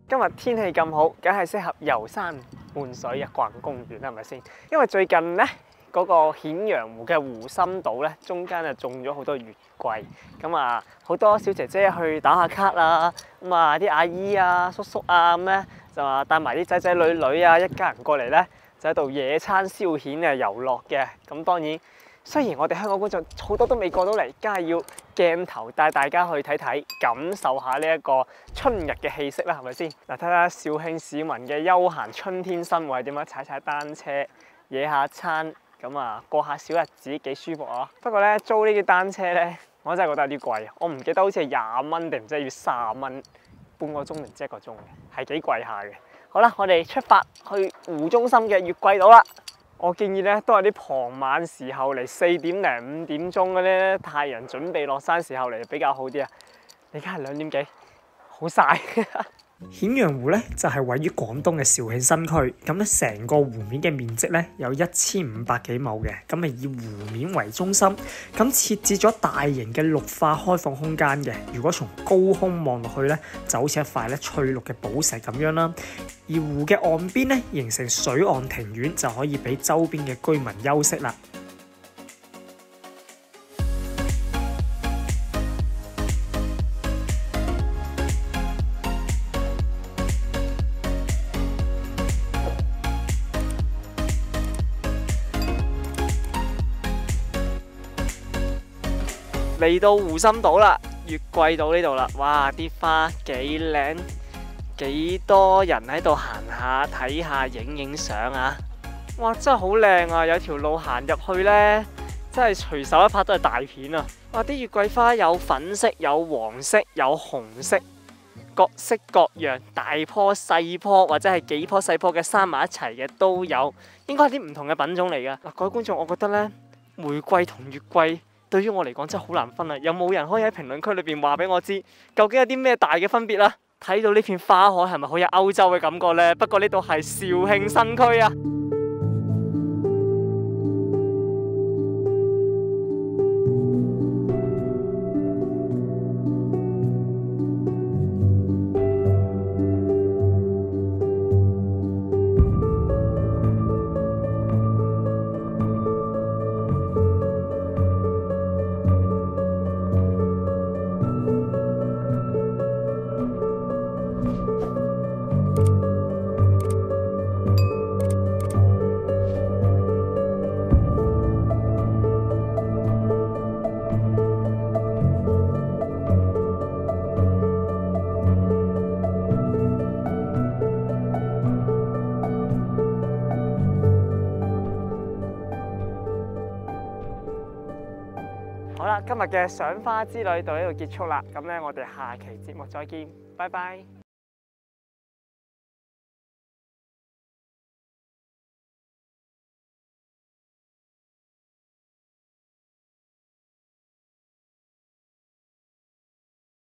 今日天氣咁好，梗係適合遊山玩水啊，逛公園啦，係咪先？因為最近咧嗰個顯陽湖嘅湖心島咧，中間就種咗好多月桂，咁啊好多小姐姐去打下卡啊，咁啊啲阿姨啊、叔叔啊咁咧就話帶埋啲仔仔女女啊，一家人過嚟咧就喺度野餐消遣啊、遊樂嘅。咁當然雖然我哋香港觀眾好多都未過到嚟，梗係要鏡頭帶大家去睇睇，感受下呢一個春日嘅氣息啦，係咪先？嗱，睇下肇慶市民嘅休閒春天生活係點樣，踩踩單車、野下餐，咁啊過下小日子幾舒服啊！不過咧租呢啲單車咧，我真係覺得有啲貴，我唔記得好似係20蚊定唔知要30蚊半個鐘定唔知1個鐘嘅，係幾貴下嘅。好啦，我哋出發去湖中心嘅月桂島啦。我建議咧，都係啲傍晚時候嚟，4點零5點鐘嗰啲太陽準備落山時候嚟比較好啲啊！你而家係2點幾，好曬。 顯陽湖咧就係位於廣東嘅肇慶新區，咁咧成個湖面嘅面積咧有1500幾畝嘅，咁係以湖面為中心，咁設置咗大型嘅綠化開放空間嘅。如果從高空望落去咧，就好似一塊咧翠綠嘅寶石咁樣啦。而湖嘅岸邊咧形成水岸庭院，就可以俾周邊嘅居民休息啦。 嚟到湖心島啦，月桂島呢度啦，哇！啲花幾靚，幾多人喺度行下睇下影相啊！哇，真係好靚啊！有條路行入去呢，真係隨手一拍都係大片啊！哇！啲月桂花有粉色、有黃色、有紅色，各式各樣，大棵、細棵或者係幾棵細棵嘅生埋一齊嘅都有，應該係啲唔同嘅品種嚟㗎。嗱，各位觀眾，我覺得呢，玫瑰同月桂，對於我嚟講真係好難分啊！有冇人可以喺評論區裏邊話俾我知，究竟有啲咩大嘅分別啦？睇到呢片花海係咪好有歐洲嘅感覺呢？不過呢度係肇慶新區啊！好啦，今日嘅賞花之旅到呢度結束啦。咁咧，我哋下期節目再見，拜拜。